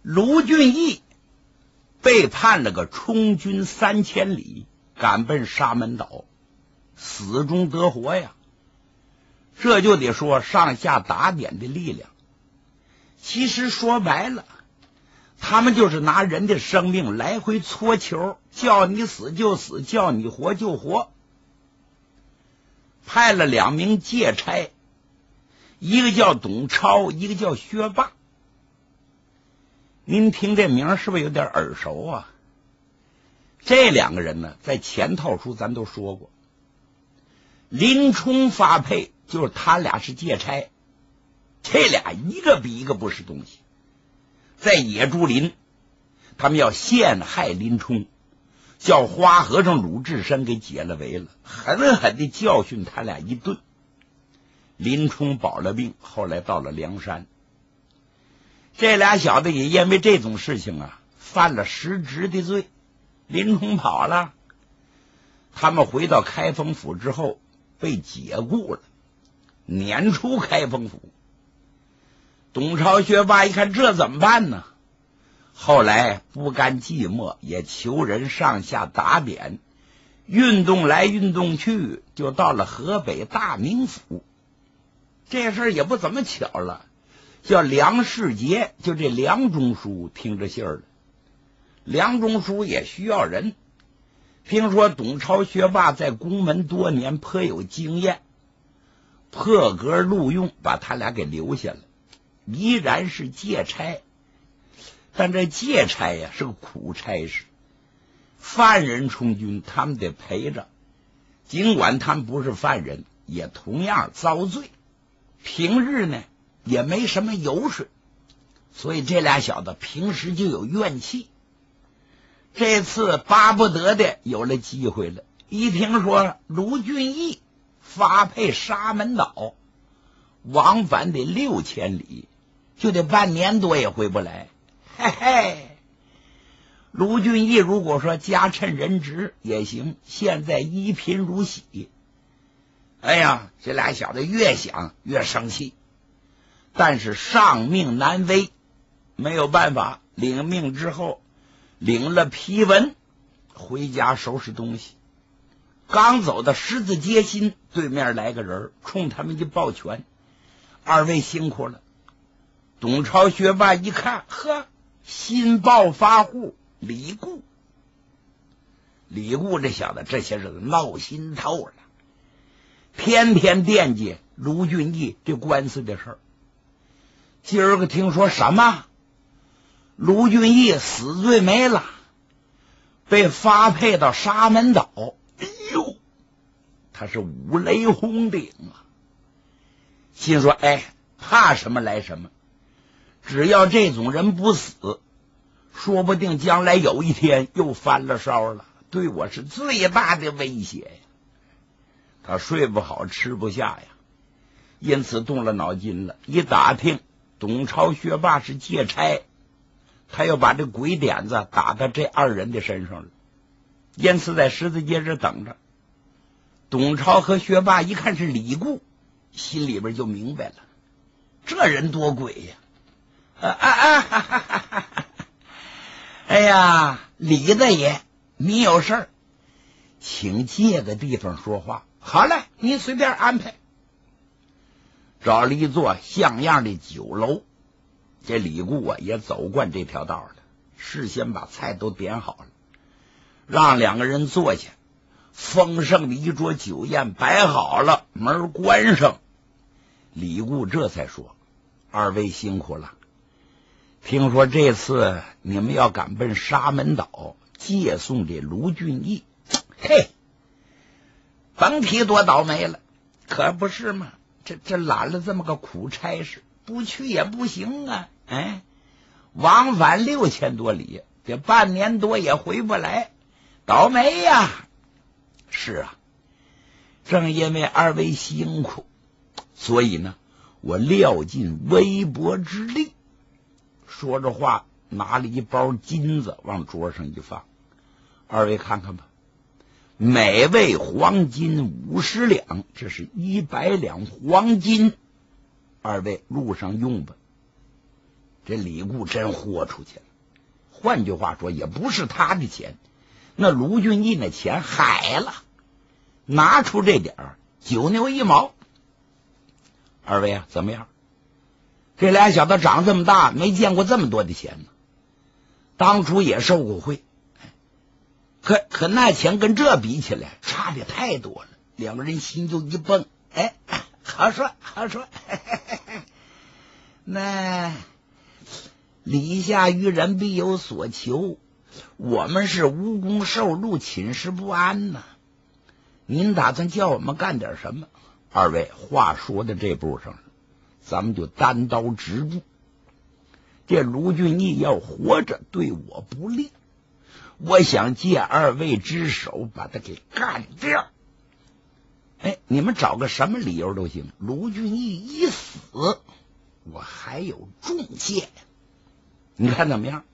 卢俊义被判了个充军3000里，赶奔沙门岛，死中得活呀。这就得说上下打点的力量。其实说白了，他们就是拿人的生命来回搓球，叫你死就死，叫你活就活。派了2名借差，一个叫董超，一个叫薛霸。您听这名是不是有点耳熟啊？这2个人呢，在前套书咱都说过，林冲发配就是他俩是借差，这俩一个比一个不是东西。在野猪林，他们要陷害林冲，叫花和尚鲁智深给解了围了，狠狠地教训他俩一顿。林冲保了命，后来到了梁山。这俩小子也因为这种事情啊，犯了失职的罪。林冲跑了，他们回到开封府之后被解雇了，撵出开封府。董超、薛霸一看这怎么办呢？后来不甘寂寞，也求人上下打点，运动来运动去，就到了河北大名府。这事儿也不怎么巧了，叫梁世杰，就这梁中书听着信儿了。梁中书也需要人，听说董超、薛霸在宫门多年，颇有经验，破格录用，把他俩给留下了。依然是借差，但这借差呀是个苦差事，犯人充军他们得陪着，尽管他们不是犯人，也同样遭罪。平日呢也没什么油水，所以这俩小子平时就有怨气。这次巴不得的有了机会了，一听说卢俊义发配沙门岛，往返得6000里，就得半年多也回不来。嘿嘿，卢俊义如果说加趁人职也行，现在一贫如洗。哎呀，这俩小子越想越生气，但是上命难违，没有办法，领命之后领了批文，回家收拾东西。刚走到十字街心，对面来个人冲他们一抱拳：“2位辛苦了。”董超、薛霸一看，呵，新暴发户李固。李固这小子这些日子闹心透了，天天惦记卢俊义这官司的事儿。今儿个听说什么？卢俊义死罪没了，被发配到沙门岛。哎呦，他是五雷轰顶啊！心说，哎，怕什么来什么，只要这种人不死，说不定将来有一天又翻了烧了，对我是最大的威胁呀。他睡不好，吃不下呀，因此动了脑筋了。一打听，董超、薛霸是借差，他又把这鬼点子打到这2人的身上了，因此在十字街这等着。董超和薛霸一看是李固，心里边就明白了，这人多鬼呀！哎呀，李大爷，你有事儿，请借个地方说话。好嘞，你随便安排。找了一座像样的酒楼，这李固啊也走惯这条道了，事先把菜都点好了，让2个人坐下，丰盛的一桌酒宴摆好了，门关上。李固这才说：“2位辛苦了，听说这次你们要赶奔沙门岛借送这卢俊义，嘿，甭提多倒霉了，可不是吗？这揽了这么个苦差事，不去也不行啊！哎，往返6000多里，这半年多也回不来，倒霉呀！是啊，正因为2位辛苦，所以呢，我料尽微薄之力。”说着话，拿了一包金子往桌上一放：“2位看看吧，每位黄金50两，这是100两黄金，2位路上用吧。” 这李固真豁出去了。换句话说，也不是他的钱，那卢俊义那钱海了，拿出这点儿9牛1毛。二位啊，怎么样？这俩小子长这么大没见过这么多的钱呢。当初也受过贿，可那钱跟这比起来差的太多了。两个人心就一蹦，哎，好说好说。那礼下于人必有所求，我们是无功受禄，寝食不安呐。您打算叫我们干点什么？二位话说到这步上，咱们就单刀直入。这卢俊义要活着对我不利，我想借二位之手把他给干掉。哎，你们找个什么理由都行，卢俊义一死，我还有重谢。你看怎么样？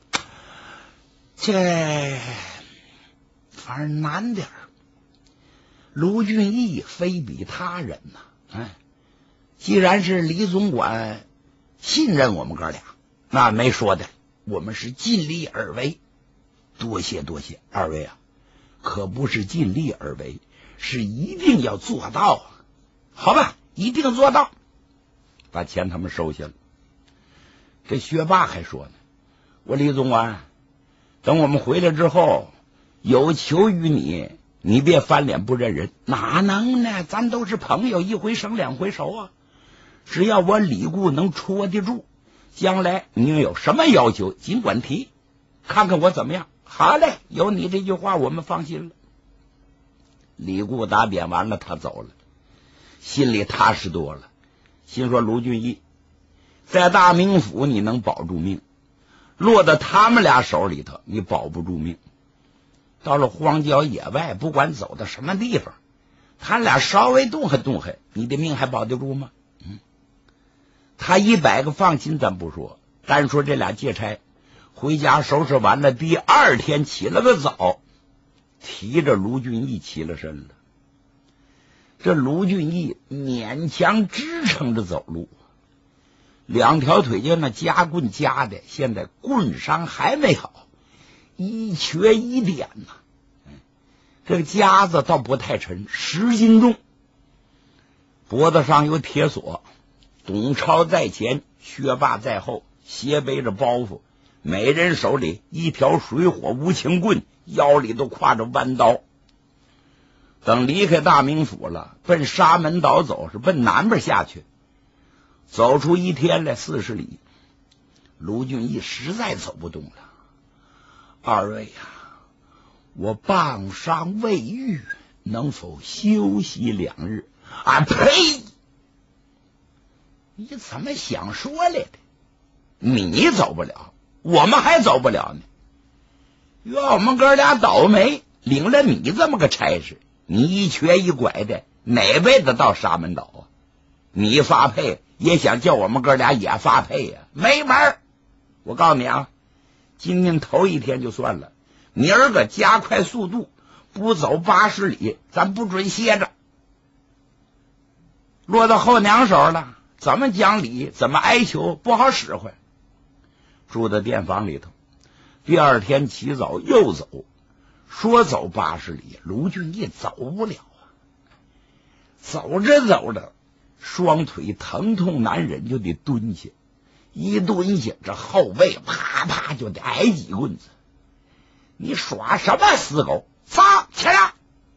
这反正难点儿。卢俊义非比他人呐，既然是李总管信任我们哥俩，那没说的，我们是尽力而为。多谢多谢，二位啊，可不是尽力而为，是一定要做到啊。好吧，一定做到。把钱他们收下了。这薛霸还说呢，我李总管，等我们回来之后有求于你，你别翻脸不认人。哪能呢，咱都是朋友，一回生两回熟啊。只要我李固能戳得住，将来你有什么要求尽管提，看看我怎么样。好嘞，有你这句话我们放心了。李固答辩完了，他走了，心里踏实多了，心说卢俊义在大名府你能保住命，落到他们俩手里头你保不住命。到了荒郊野外，不管走到什么地方，他俩稍微动还动还，你的命还保得住吗？他100个放心咱不说，单说这俩借差回家收拾完了，第二天起了个早，提着卢俊义起了身了。这卢俊义勉强支撑着走路，两条腿就那夹棍夹的，现在棍伤还没好，一瘸一点呐。这个夹子倒不太沉，10斤重，脖子上有铁锁。董超在前，薛霸在后，斜背着包袱，每人手里一条水火无情棍，腰里都挎着弯刀。等离开大名府了，奔沙门岛走，是奔南边下去。走出1天来40里，卢俊义实在走不动了。二位呀，我棒伤未愈，能否休息2日？啊呸！你怎么想说来的？你走不了，我们还走不了呢。愿我们哥俩倒霉，领了你这么个差事，你一瘸一拐的，哪辈子到沙门岛啊？你发配也想叫我们哥俩也发配呀？没门儿！我告诉你啊，今天头1天就算了，明儿个加快速度，不走80里，咱不准歇着。落到后娘手了，怎么讲理，怎么哀求，不好使唤。住在店房里头，第二天起早又走，说走80里，卢俊义走不了啊。走着走着，双腿疼痛难忍，就得蹲下，一蹲下，这后背啪啪就得挨几棍子。你耍什么死狗？撒起来！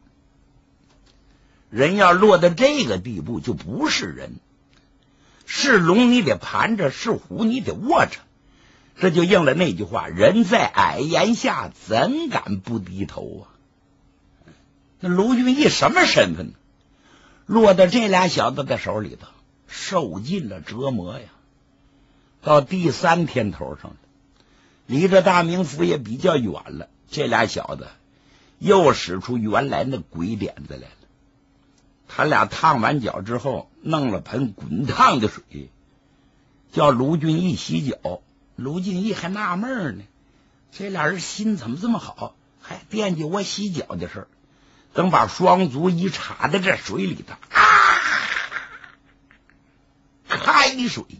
人要落到这个地步，就不是人。是龙你得盘着，是虎你得卧着。这就应了那句话，人在矮檐下，怎敢不低头啊？那卢俊义什么身份呢？落到这俩小子的手里头，受尽了折磨呀。到第3天头上了，离这大名府也比较远了，这俩小子又使出原来那鬼点子来了。他俩烫完脚之后，弄了盆滚烫的水，叫卢俊义洗脚。卢俊义还纳闷呢，这俩人心怎么这么好，还惦记我洗脚的事儿。等把双足一插在这水里头，开水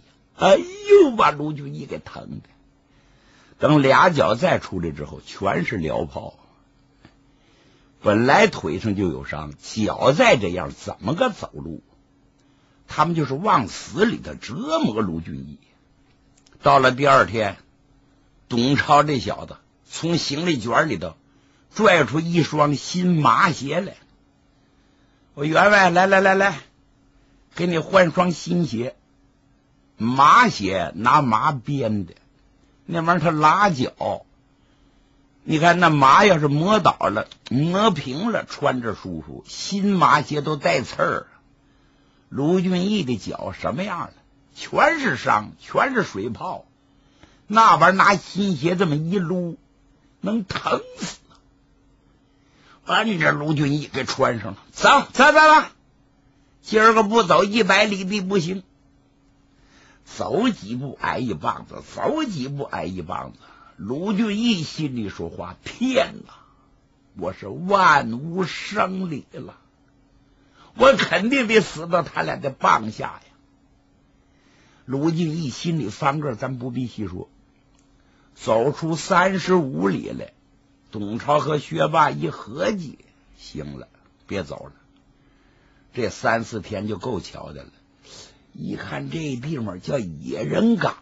哎呦，把卢俊义给疼的。等俩脚再出来之后，全是燎泡。本来腿上就有伤，脚再这样，怎么个走路？他们就是往死里头折磨卢俊义。到了第二天，董超这小子从行李卷里头拽出一双新麻鞋来。我员外，来，给你换双新鞋。麻鞋拿麻编的，那玩意儿它拉脚。你看那麻要是磨倒了、磨平了，穿着舒服。新麻鞋都带刺儿。卢俊义的脚什么样了？全是伤，全是水泡。那玩意儿拿新鞋这么一撸，能疼死。把你这卢俊义给穿上了，走，今儿个不走100里地不行。走几步挨一棒子，走几步挨一棒子。卢俊义心里说话，骗了，我是万无生理了，我肯定得死到他俩的棒下呀。卢俊义心里翻个，咱不必细说。走出35里来，董超和薛霸一合计，行了，别走了，这3、4天就够瞧的了。一看这地方叫野人岗，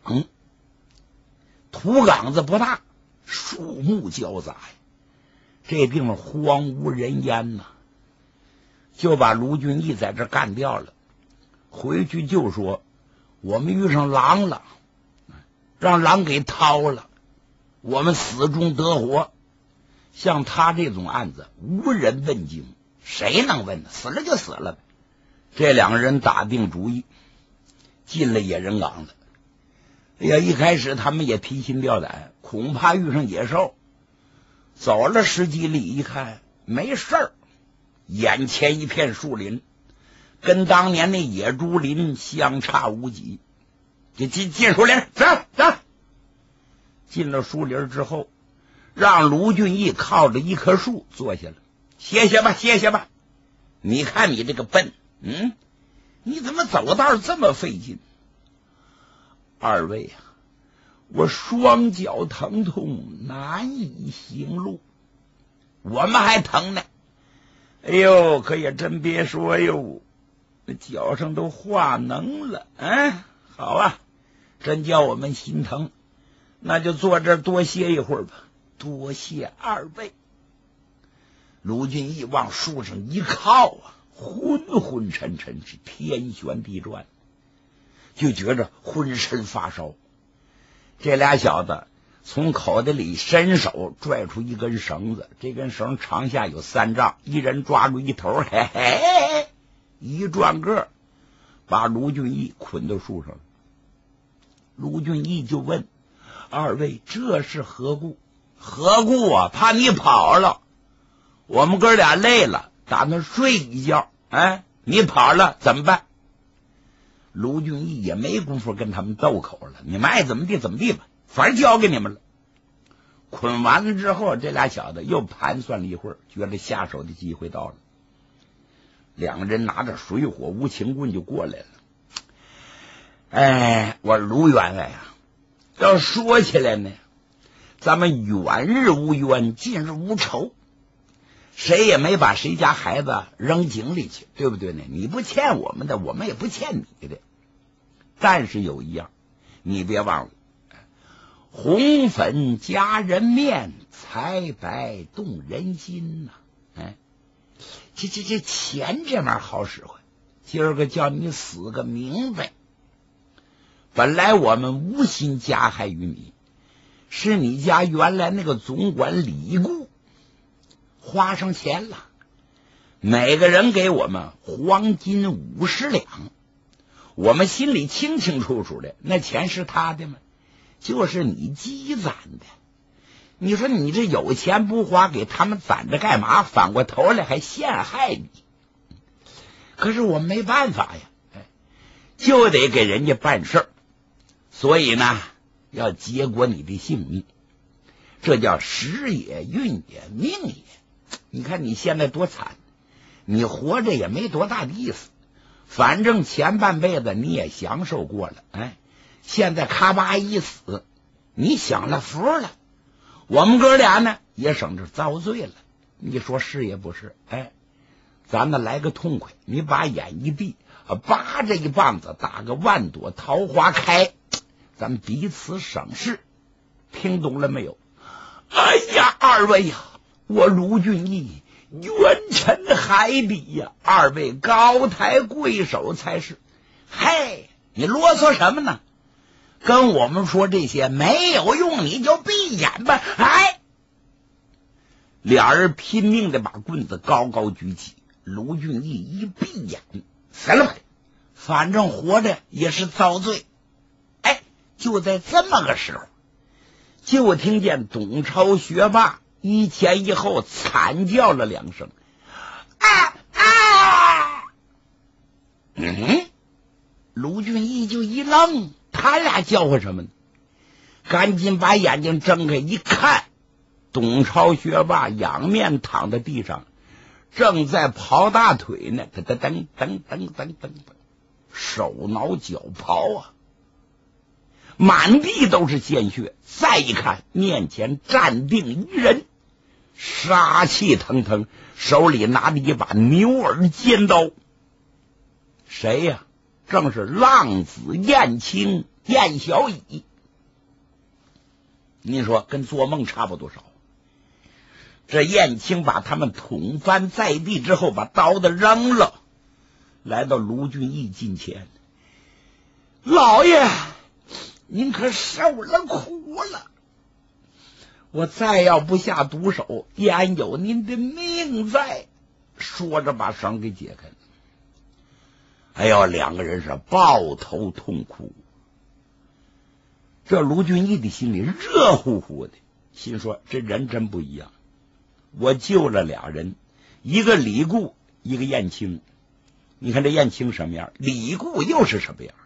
土岗子不大，树木交杂呀，这地方荒无人烟呐，就把卢俊义在这干掉了。回去就说我们遇上狼了，让狼给掏了，我们死中得活。像他这种案子无人问津，谁能问呢？死了就死了呗。这2个人打定主意进了野人岗子。哎呀，一开始他们也提心吊胆，恐怕遇上野兽。走了10几里，一看没事儿，眼前一片树林，跟当年那野猪林相差无几。就进树林，走。进了树林之后，让卢俊义靠着一棵树坐下了，歇歇吧。你看你这个笨，你怎么走道这么费劲？二位啊，我双脚疼痛，难以行路。我们还疼呢。哎呦，可也真别说哟，那脚上都化脓了。好啊，真叫我们心疼。那就坐这儿多歇一会儿吧。多谢二位。卢俊义往树上一靠啊，昏昏沉沉，是天旋地转，就觉着浑身发烧。这俩小子从口袋里伸手拽出一根绳子，这根绳长下有3丈，一人抓住一头，嘿嘿，一转个把卢俊义捆到树上了。卢俊义就问二位这是何故？何故啊？怕你跑了，我们哥俩累了，打算睡一觉。你跑了怎么办？卢俊义也没工夫跟他们斗口了，你们爱怎么地怎么地吧，反正交给你们了。捆完了之后，这俩小子又盘算了一会儿，觉得下手的机会到了。2个人拿着水火无情棍就过来了。我卢员外啊，要说起来呢，咱们远日无冤，近日无仇，谁也没把谁家孩子扔井里去，对不对呢？你不欠我们的，我们也不欠你的。但是有一样，你别忘了，红粉夹人面，财白动人心呐。这钱这玩意儿好使唤，今儿个叫你死个明白。本来我们无心加害于你，是你家原来那个总管李固花上钱了，每个人给我们黄金50两，我们心里清清楚楚的，那钱是他的吗？就是你积攒的。你说你这有钱不花，给他们攒着干嘛？反过头来还陷害你。可是我们没办法呀，就得给人家办事儿，所以呢，要结果你的性命，这叫时也运也命也。你看你现在多惨，你活着也没多大的意思，反正前半辈子你也享受过了， 现在咔吧一死，你享了福了，我们哥俩呢也省着遭罪了。你说是也不是？哎，咱们来个痛快，你把眼一闭，扒着一棒子打个万朵桃花开，咱们彼此省事。听懂了没有？哎呀，二位呀，我卢俊义冤沉海底呀，二位高抬贵手才是。嘿，你啰嗦什么呢？跟我们说这些没有用，你就闭眼吧。哎，俩人拼命的把棍子高高举起，卢俊义一闭眼，死了吧，反正活着也是遭罪。哎，就在这么个时候，就听见董超学霸一前一后惨叫了2声，啊啊！卢俊义就一愣，他俩叫唤什么呢？赶紧把眼睛睁开一看，董超学霸仰面躺在地上，正在刨大腿呢，噔噔噔噔噔噔，手挠脚刨啊，满地都是鲜血。再一看，面前站定一人，杀气腾腾，手里拿着一把牛耳尖刀。谁呀？正是浪子燕青燕小乙。你说跟做梦差不多少。这燕青把他们捅翻在地之后，把刀子扔了，来到卢俊义近前，老爷，您可受了苦了，我再要不下毒手，焉有您的命在。说着把绳给解开了。哎呦，两个人是抱头痛哭。这卢俊义的心里热乎乎的，心说这人真不一样，我救了俩人，一个李固，一个燕青。你看这燕青什么样，李固又是什么样，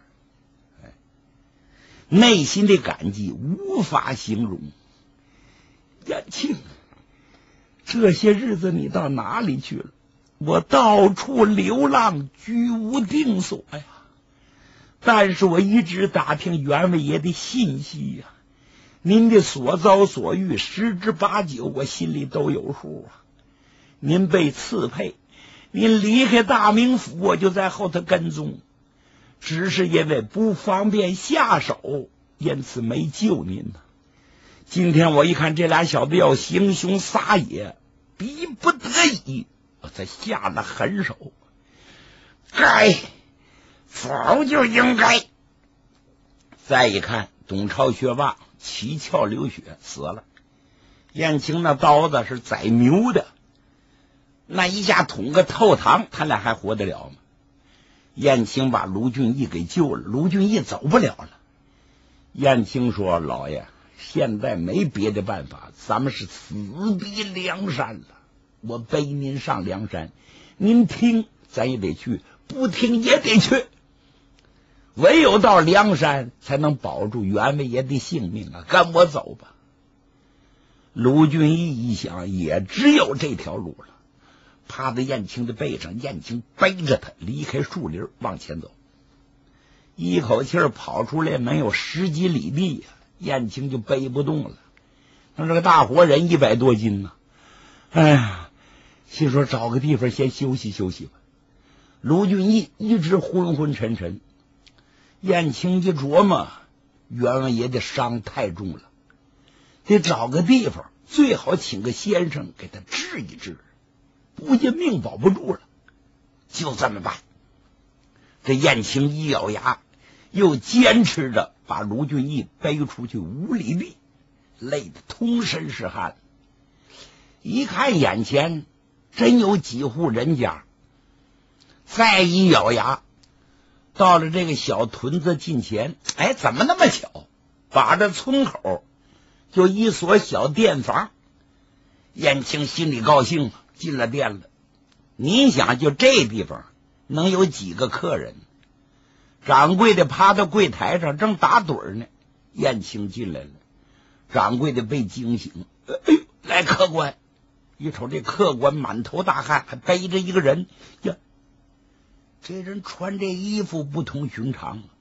内心的感激无法形容。燕青，这些日子你到哪里去了？我到处流浪，居无定所呀。但是我一直打听袁伟爷的信息呀，您的所遭所遇10之8九，我心里都有数啊。您被赐配，您离开大名府，我就在后头跟踪，只是因为不方便下手，因此没救您呢。今天我一看这俩小子要行凶撒野，逼不得已，我才下了狠手。该早就应该。再一看，董超学霸七窍流血死了，燕青那刀子是宰牛的，那一下捅个透膛，他俩还活得了吗？燕青把卢俊义给救了，卢俊义走不了了。燕青说，老爷，现在没别的办法，咱们是死逼梁山了，我背您上梁山，您听咱也得去，不听也得去，唯有到梁山才能保住袁伟爷的性命啊！跟我走吧。卢俊义一想，也只有这条路了，趴在燕青的背上，燕青背着他离开树林往前走，一口气跑出来没有10几里地，燕青就背不动了。那这个大活人100多斤呢，哎呀，心说找个地方先休息休息吧。卢俊义一直昏昏沉沉，燕青一琢磨，袁伟爷的伤太重了，得找个地方，最好请个先生给他治一治，不然命保不住了。就这么办。这燕青一咬牙，又坚持着把卢俊义背出去5里地，累得通身是汗。一看眼前真有几户人家，再一咬牙，到了这个小屯子近前，哎，怎么那么巧，把这村口就一所小店房。燕青心里高兴，进了店了。你想，就这地方能有几个客人？掌柜的趴到柜台上正打盹呢，燕青进来了。掌柜的被惊醒，哎呦，来客官！一瞅这客官满头大汗，还背着一个人呀，这人穿这衣服不同寻常，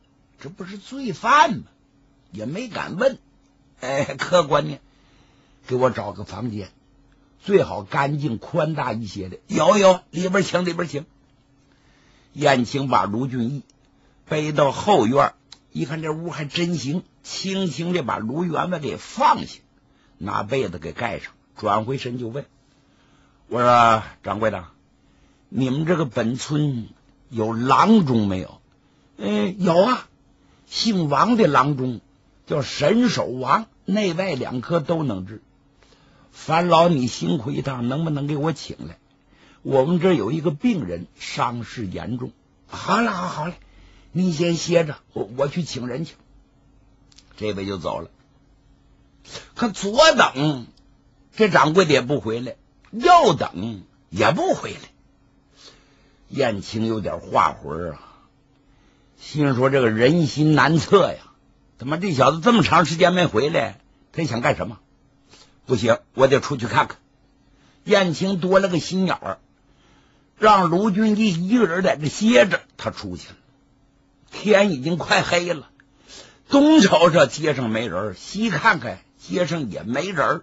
这不是罪犯吗？也没敢问。客官呢，给我找个房间，最好干净宽大一些的。有，里边请，里边请。燕青把卢俊义背到后院，一看这屋还真行，轻轻的把卢员外给放下，拿被子给盖上，转回身就问：“我说掌柜的，你们这个本村有郎中没有？”“有啊，姓王的郎中叫沈守王，内外两科都能治。烦劳你辛苦一趟，能不能给我请来？我们这有一个病人伤势严重。”“好嘞，你先歇着，我去请人去。”这位就走了。可左等这掌柜的也不回来，右等也不回来。燕青有点化魂啊，心说这个人心难测呀，他妈这小子这么长时间没回来，他想干什么？不行，我得出去看看。燕青多了个心眼儿，让卢俊义一个人在这歇着，他出去了。天已经快黑了，东瞅瞅街上没人，西看看街上也没人。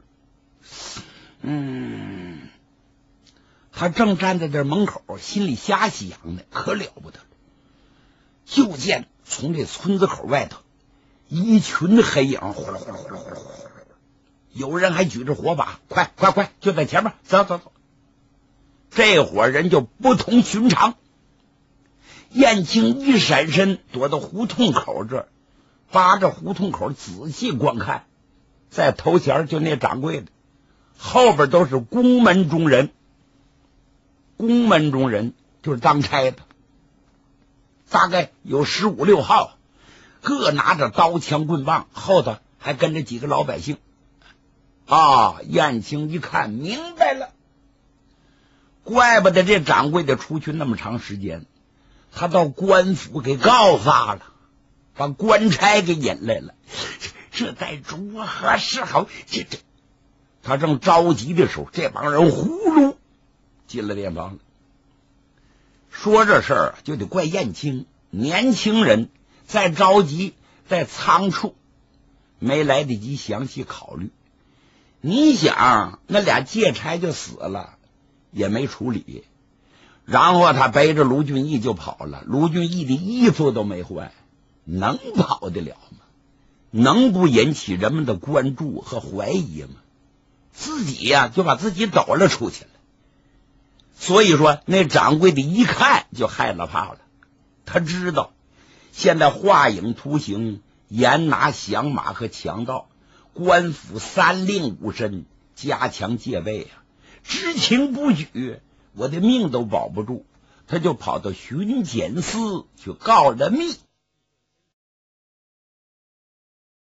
他正站在这门口，心里瞎想呢，可了不得了。就见从这村子口外头一群黑影，呼噜呼噜呼噜呼噜，有人还举着火把，快，就在前面，走。这伙人就不同寻常。燕青一闪身躲到胡同口这儿，扒着胡同口仔细观看，在头前就那掌柜的，后边都是宫门中人。宫门中人就是当差的，大概有15、16号，各拿着刀枪棍棒，后头还跟着几个老百姓。燕青一看明白了，怪不得这掌柜的出去那么长时间，他到官府给告发了，把官差给引来了，这在如何是好？这他正着急的时候，这帮人呼噜进了店房了。说这事儿就得怪燕青，年轻人再着急再仓促，没来得及详细考虑。你想那俩借差就死了，也没处理，然后他背着卢俊义就跑了，卢俊义的衣服都没换，能跑得了吗？能不引起人们的关注和怀疑吗？自己呀就把自己抖了出去了。所以说那掌柜的一看就害了怕了，他知道现在画影图形，严拿响马和强盗，官府3令5申，加强戒备啊，知情不举，我的命都保不住。他就跑到巡检司去告了密。